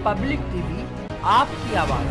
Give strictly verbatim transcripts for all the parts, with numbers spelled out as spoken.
Public TV, आपकी आवाज।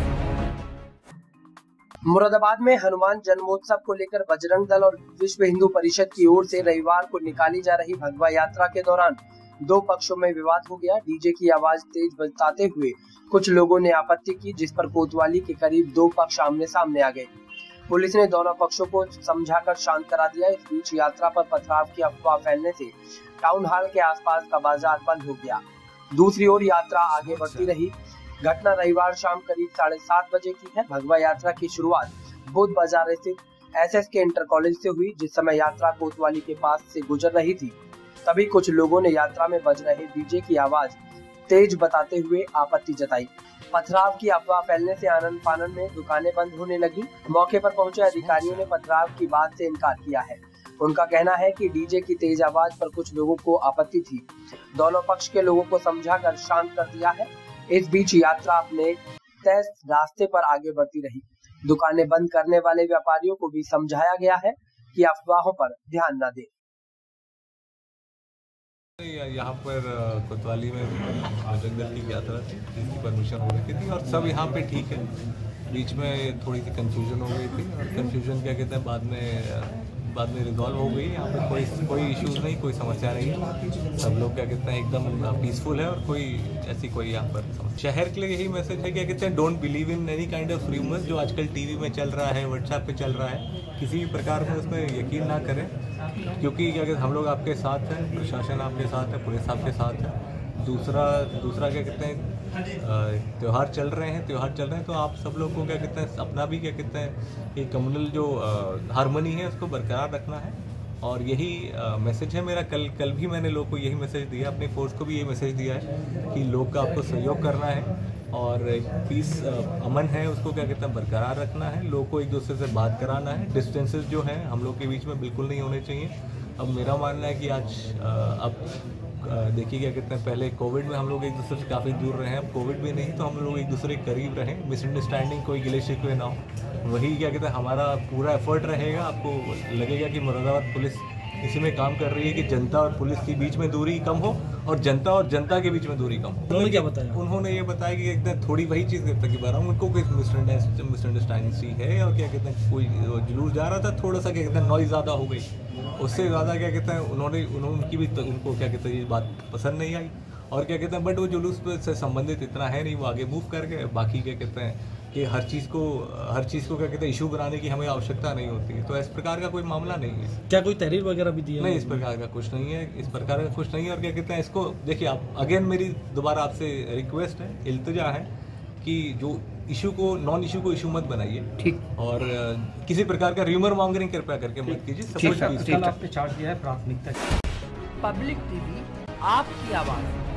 मुरादाबाद में हनुमान जन्मोत्सव को लेकर बजरंग दल और विश्व हिंदू परिषद की ओर से रविवार को निकाली जा रही भगवा यात्रा के दौरान दो पक्षों में विवाद हो गया। डीजे की आवाज तेज बजाते हुए कुछ लोगों ने आपत्ति की, जिस पर कोतवाली के करीब दो पक्ष आमने सामने आ गए। पुलिस ने दोनों पक्षों को समझाकर शांत करा दिया। इस बीच यात्रा पर पथराव की अफवाह फैलने से टाउन हॉल के आसपास का बाजार बंद हो गया। दूसरी ओर यात्रा आगे बढ़ती रही। घटना रविवार शाम करीब साढ़े सात बजे की है। भगवा यात्रा की शुरुआत बुद्ध बाजार स्थित एसएस के इंटर कॉलेज से हुई। जिस समय यात्रा कोतवाली के पास से गुजर रही थी, तभी कुछ लोगों ने यात्रा में बज रहे डीजे की आवाज तेज बताते हुए आपत्ति जताई। पथराव की अफवाह फैलने से आनंद फानन में दुकानें बंद होने लगी। मौके पर पहुंचे अधिकारियों ने पथराव की बात से इनकार किया है। उनका कहना है कि डीजे की तेज आवाज पर कुछ लोगों को आपत्ति थी। दोनों पक्ष के लोगों को समझाकर शांत कर दिया है। इस बीच यात्रा अपने तय रास्ते पर आगे बढ़ती रही। दुकानें बंद करने वाले व्यापारियों को भी समझाया गया है कि अफवाहों पर ध्यान न दें। यहाँ पर कोतवाली में बजरंग दल की यात्रा थी, जिसकी परमिशन हो रही थी और सब यहाँ पे ठीक है। बीच में थोड़ी सी कंफ्यूजन हो गई थी और कंफ्यूजन क्या कहते हैं बाद में बाद में रिजॉल्व हो गई। यहाँ पे कोई कोई इश्यूज नहीं, कोई समस्या नहीं है। सब लोग क्या कहते हैं एकदम पीसफुल है और कोई ऐसी कोई यहाँ पर शहर के लिए यही मैसेज है क्या कहते हैं, don't believe in any kind of rumours जो आजकल टीवी में चल रहा है, व्हाट्सएप पे चल रहा है। किसी भी प्रकार में उसमें यकीन ना करें, क्योंकि क्या कहते हैं हम लोग आपके साथ हैं, प्रशासन आपके साथ है, पुलिस आपके साथ है। दूसरा दूसरा क्या कहते हैं त्यौहार चल रहे हैं त्यौहार चल रहे हैं तो आप सब लोग को क्या कहते हैं अपना भी क्या कहते हैं कि कम्युनल जो हारमोनी है उसको बरकरार रखना है। और यही मैसेज है मेरा। कल कल भी मैंने लोग को यही मैसेज दिया, अपनी फोर्स को भी यही मैसेज दिया है कि लोग का आपको सहयोग करना है और पीस अमन है उसको क्या कहते हैं बरकरार रखना है। लोग को एक दूसरे से बात कराना है। डिस्टेंसेस जो हैं हम लोग के बीच में बिल्कुल नहीं होने चाहिए। अब मेरा मानना है कि आज अब देखिए क्या कहते हैं पहले कोविड में हम लोग एक दूसरे से काफ़ी दूर रहे हैं, अब कोविड भी नहीं तो हम लोग एक दूसरे के करीब रहें, मिसअंडरस्टैंडिंग कोई गिले शिकवे ना हो। वही क्या कहते हैं हमारा पूरा एफर्ट रहेगा। आपको लगेगा कि मुरादाबाद पुलिस इसी में काम कर रही है कि जनता और पुलिस के बीच में दूरी कम हो और जनता और जनता के बीच में दूरी कम हो। उन्होंने क्या बताया? उन्होंने ये बताया कि एकदम थोड़ी वही चीज़ कहता कि बारह उनको कोई मिसअंडरस्टैंडिंग सी है और क्या कहते हैं कोई जुलूस जा रहा था, थोड़ा सा क्या कहते हैं नॉइज़ ज़्यादा हो गई। उससे ज़्यादा क्या कहते हैं उन्होंने उन्होंने उनकी भी तो, उनको क्या कहते हैं ये बात पसंद नहीं आई और क्या कहते हैं बट वो जुलूस से संबंधित इतना है नहीं, वो आगे मूव कर गए। बाकी क्या कहते हैं कि हर चीज़ को हर चीज़ को क्या कहते हैं इशू बनाने की हमें आवश्यकता नहीं होती है। तो इस प्रकार का कोई मामला नहीं है। क्या कोई तहरीर वगैरह भी दी है? नहीं, इस प्रकार का कुछ नहीं है, इस प्रकार का कुछ नहीं है। और क्या कहते हैं इसको देखिए आप अगेन मेरी दोबारा आपसे रिक्वेस्ट है, इल्तिजा है कि जो इशू को नॉन इशू को इशू मत बनाइए। ठीक। और किसी प्रकार का र्यूमर मॉन्गरिंग कृपया करके मत कीजिए। कल आपने चार्ज दिया है प्राथमिकता। पब्लिक टीवी, आपकी आवाज।